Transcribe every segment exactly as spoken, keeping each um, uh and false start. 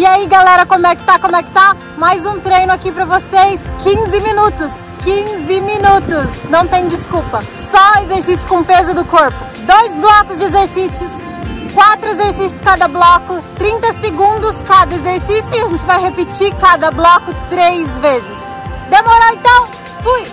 E aí galera, como é que tá? Como é que tá? Mais um treino aqui pra vocês, quinze minutos, quinze minutos, não tem desculpa. Só exercício com peso do corpo, dois blocos de exercícios, quatro exercícios cada bloco, trinta segundos cada exercício e a gente vai repetir cada bloco três vezes. Demorou então? Fui!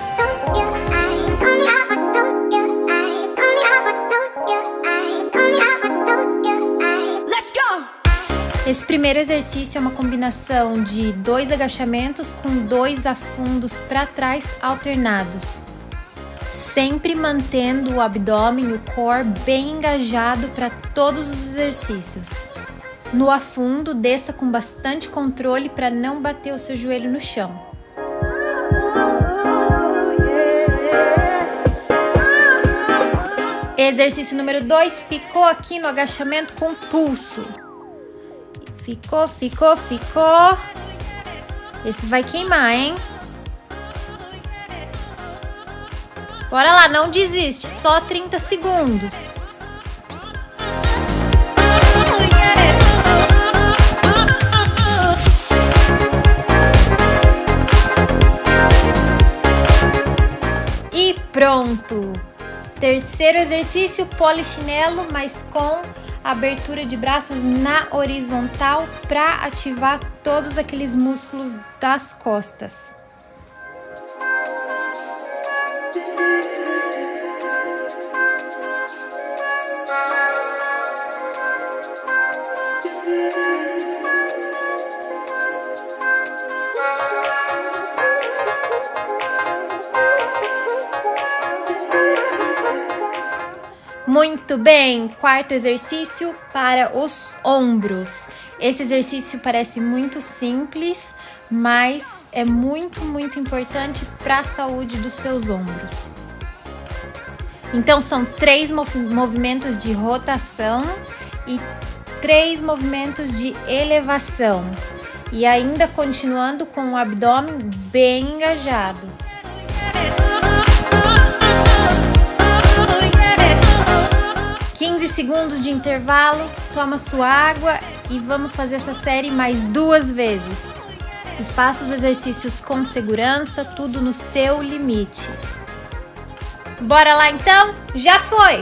Esse primeiro exercício é uma combinação de dois agachamentos com dois afundos para trás alternados, sempre mantendo o abdômen e o core bem engajado para todos os exercícios. No afundo, desça com bastante controle para não bater o seu joelho no chão. Exercício número dois, ficou aqui no agachamento com pulso. Ficou, ficou, ficou. Esse vai queimar, hein? Bora lá, não desiste, só trinta segundos. E pronto! Terceiro exercício, polichinelo, mas com abertura de braços na horizontal para ativar todos aqueles músculos das costas. Muito bem, quarto exercício para os ombros. Esse exercício parece muito simples, mas é muito, muito importante para a saúde dos seus ombros. Então são três mov- movimentos de rotação e três movimentos de elevação. E ainda continuando com o abdômen bem engajado. quinze segundos de intervalo, toma sua água e vamos fazer essa série mais duas vezes. E faça os exercícios com segurança, tudo no seu limite. Bora lá então? Já foi!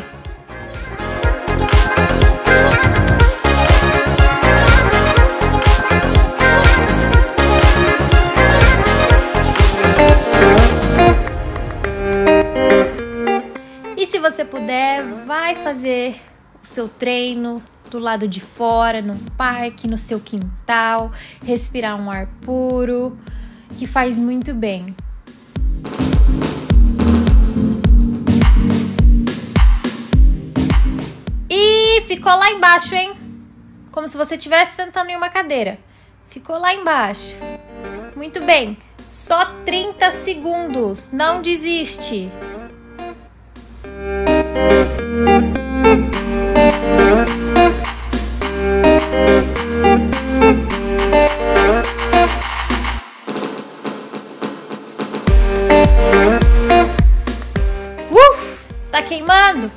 Se você puder, vai fazer o seu treino do lado de fora, no parque, no seu quintal, respirar um ar puro, que faz muito bem. E ficou lá embaixo, hein? Como se você estivesse sentando em uma cadeira. Ficou lá embaixo. Muito bem. Só trinta segundos. Não desiste. Uf, tá queimando?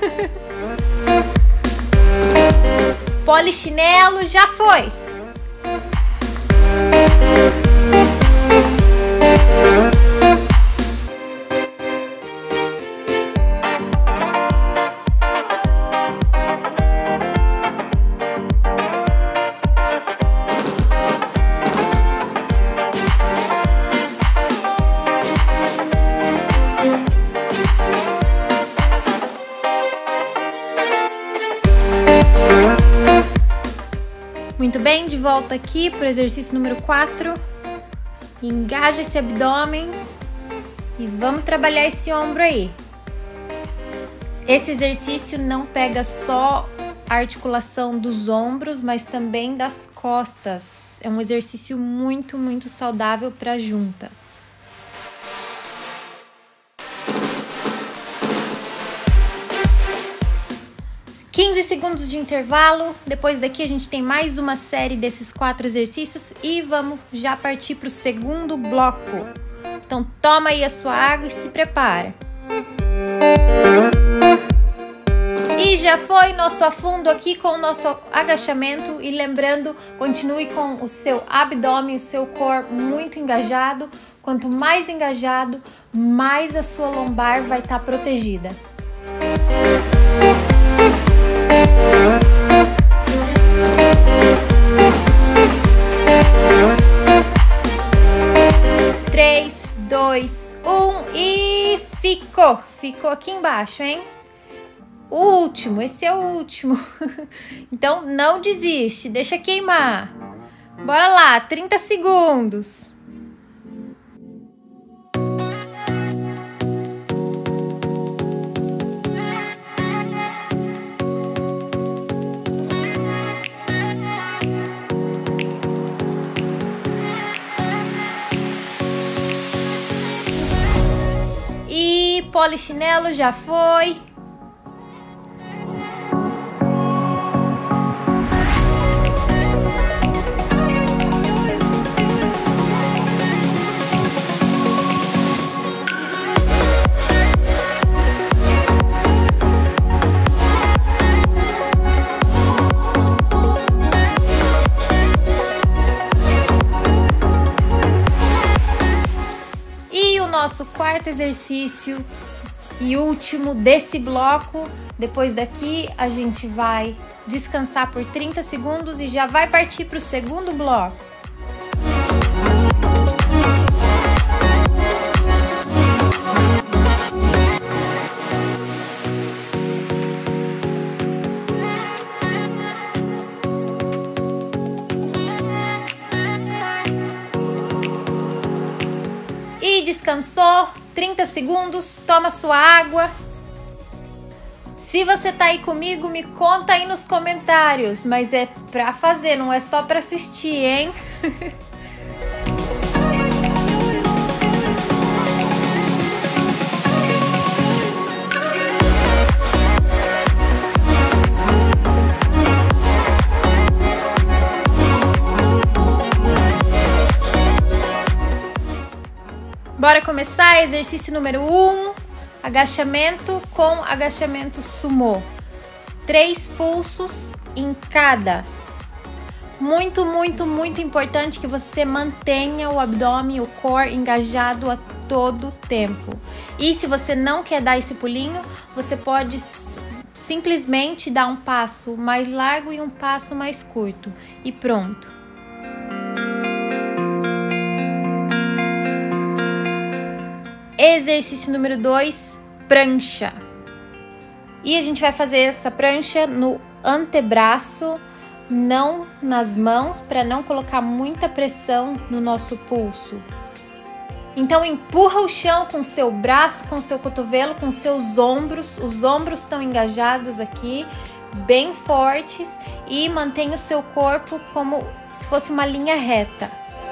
Polichinelo já foi. Muito bem, de volta aqui para o exercício número quatro. Engaja esse abdômen e vamos trabalhar esse ombro aí. Esse exercício não pega só a articulação dos ombros, mas também das costas. É um exercício muito, muito saudável para a junta. quinze segundos de intervalo, depois daqui a gente tem mais uma série desses quatro exercícios e vamos já partir para o segundo bloco. Então toma aí a sua água e se prepara. E E já foi nosso afundo aqui com o nosso agachamento. E lembrando, continue com o seu abdômen, o seu core muito engajado. Quanto mais engajado, mais a sua lombar vai estar protegida. três, dois, um e ficou! Ficou aqui embaixo, hein? O último, esse é o último. Então não desiste, deixa queimar. Bora lá, trinta segundos. E polichinelo já foi. Nosso quarto exercício e último desse bloco. Depois daqui a gente vai descansar por trinta segundos e já vai partir para o segundo bloco. E descansou, trinta segundos, toma sua água. Se você tá aí comigo, me conta aí nos comentários, mas é pra fazer, não é só pra assistir, hein? Bora começar, exercício número um, agachamento com agachamento sumô. Três pulsos em cada. Muito, muito, muito importante que você mantenha o abdômen, o core engajado a todo tempo. E se você não quer dar esse pulinho, você pode simplesmente dar um passo mais largo e um passo mais curto. E pronto. Exercício número dois, prancha. E a gente vai fazer essa prancha no antebraço, não nas mãos, para não colocar muita pressão no nosso pulso. Então empurra o chão com o seu braço, com o seu cotovelo, com os seus ombros. Os ombros estão engajados aqui, bem fortes, e mantenha o seu corpo como se fosse uma linha reta.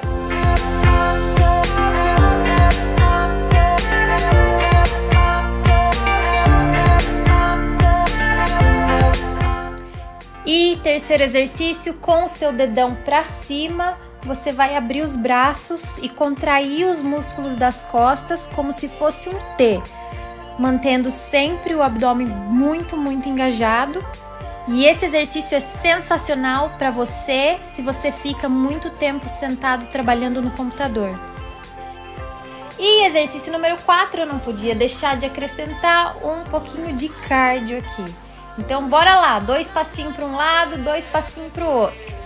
E terceiro exercício, com o seu dedão para cima, você vai abrir os braços e contrair os músculos das costas como se fosse um T, mantendo sempre o abdômen muito, muito engajado. E esse exercício é sensacional para você se você fica muito tempo sentado trabalhando no computador. E exercício número quatro, eu não podia deixar de acrescentar um pouquinho de cardio aqui. Então, bora lá, dois passinhos para um lado, dois passinhos para o outro.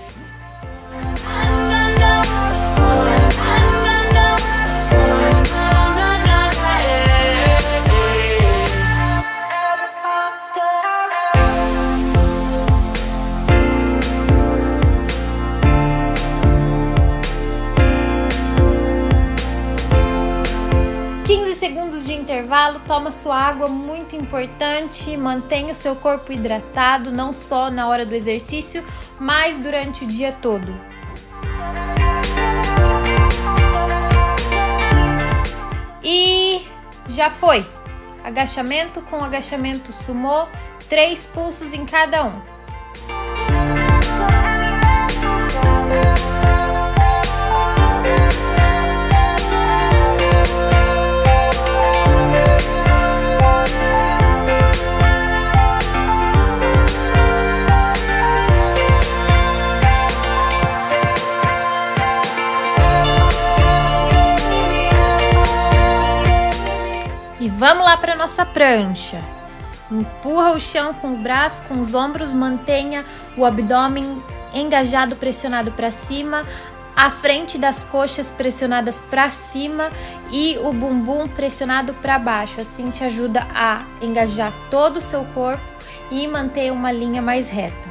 quinze segundos de intervalo, toma sua água, muito importante, mantenha o seu corpo hidratado, não só na hora do exercício, mas durante o dia todo. E já foi! Agachamento com agachamento sumô, três pulsos em cada um. Vamos lá para nossa prancha. Empurra o chão com o braço, com os ombros, mantenha o abdômen engajado, pressionado para cima, a frente das coxas pressionadas para cima e o bumbum pressionado para baixo. Assim te ajuda a engajar todo o seu corpo e manter uma linha mais reta.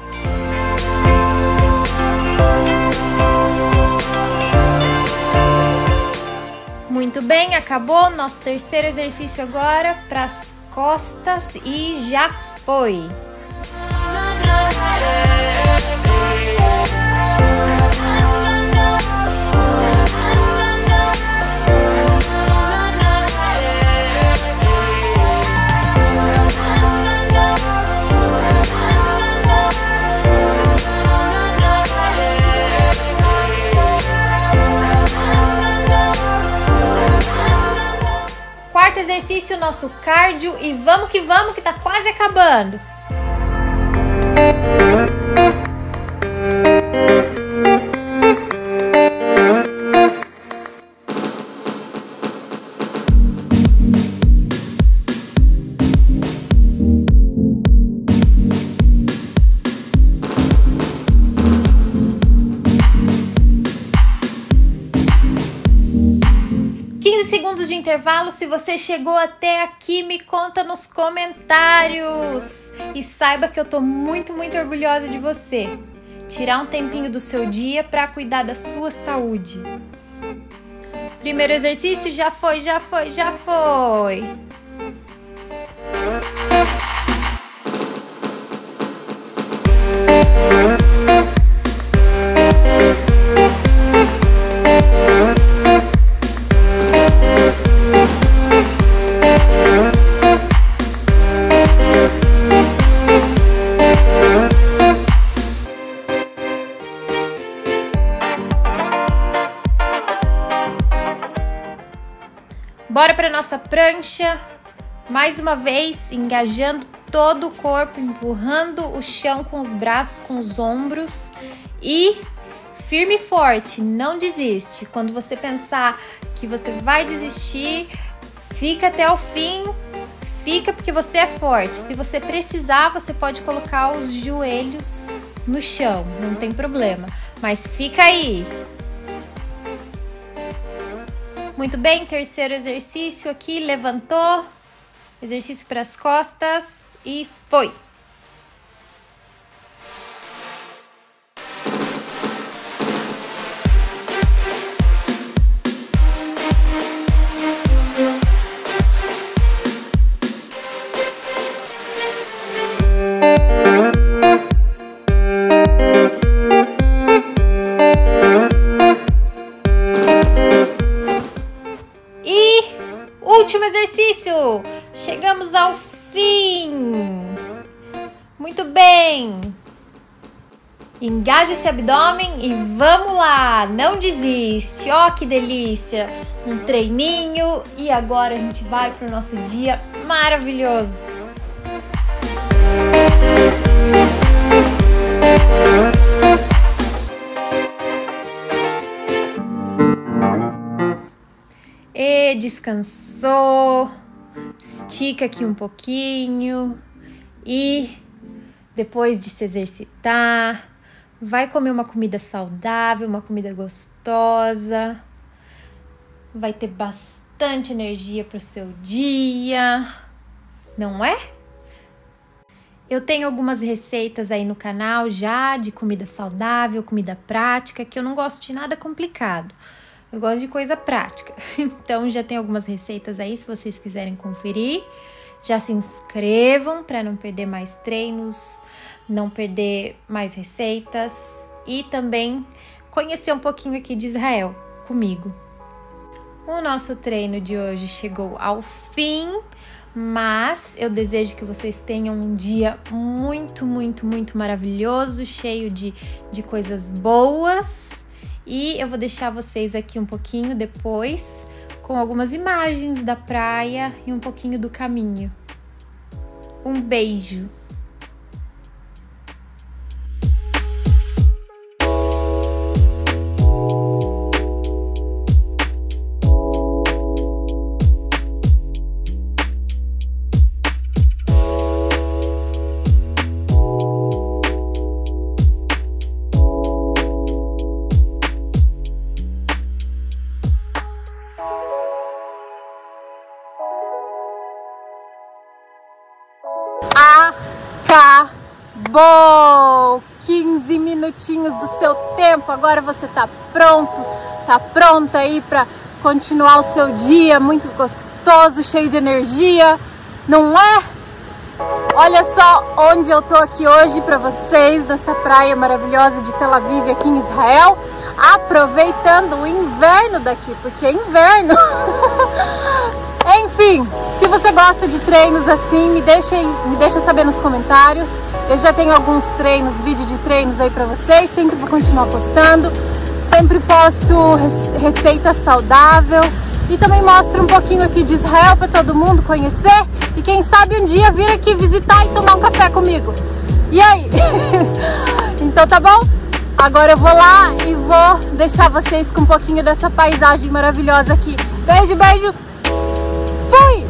Muito bem, acabou nosso terceiro exercício agora para as costas e já foi! Quarto exercício, nosso cardio, e vamos que vamos que tá quase acabando. quinze segundos de intervalo. Se você chegou até aqui, me conta nos comentários. E saiba que eu tô muito, muito orgulhosa de você. Tirar um tempinho do seu dia para cuidar da sua saúde. Primeiro exercício, já foi, já foi, já foi. Bora para nossa prancha, mais uma vez, engajando todo o corpo, empurrando o chão com os braços, com os ombros e firme e forte, não desiste. Quando você pensar que você vai desistir, fica até o fim, fica porque você é forte. Se você precisar, você pode colocar os joelhos no chão, não tem problema, mas fica aí. Muito bem, terceiro exercício aqui, levantou, exercício para as costas e foi! Último exercício! Chegamos ao fim! Muito bem! Engaja esse abdômen e vamos lá! Não desiste! Ó, que delícia! Um treininho e agora a gente vai para o nosso dia maravilhoso! E descansou, estica aqui um pouquinho e depois de se exercitar, vai comer uma comida saudável, uma comida gostosa, vai ter bastante energia para o seu dia, não é? Eu tenho algumas receitas aí no canal já de comida saudável, comida prática, que eu não gosto de nada complicado. Eu gosto de coisa prática, então já tem algumas receitas aí, se vocês quiserem conferir. Já se inscrevam para não perder mais treinos, não perder mais receitas e também conhecer um pouquinho aqui de Israel comigo. O nosso treino de hoje chegou ao fim, mas eu desejo que vocês tenham um dia muito, muito, muito maravilhoso, cheio de, de coisas boas. E eu vou deixar vocês aqui um pouquinho depois com algumas imagens da praia e um pouquinho do caminho. Um beijo! Acabou! quinze minutinhos do seu tempo, agora você tá pronto, tá pronta aí pra continuar o seu dia muito gostoso, cheio de energia, não é? Olha só onde eu tô aqui hoje pra vocês, nessa praia maravilhosa de Tel Aviv, aqui em Israel, aproveitando o inverno daqui, porque é inverno. Enfim, se você gosta de treinos assim, me deixa, me deixa saber nos comentários. Eu já tenho alguns treinos, vídeo de treinos aí pra vocês, sempre vou continuar postando. Sempre posto receita saudável e também mostro um pouquinho aqui de Israel para todo mundo conhecer e quem sabe um dia vir aqui visitar e tomar um café comigo. E aí? Então tá bom? Agora eu vou lá e vou deixar vocês com um pouquinho dessa paisagem maravilhosa aqui. Beijo, beijo! Fui!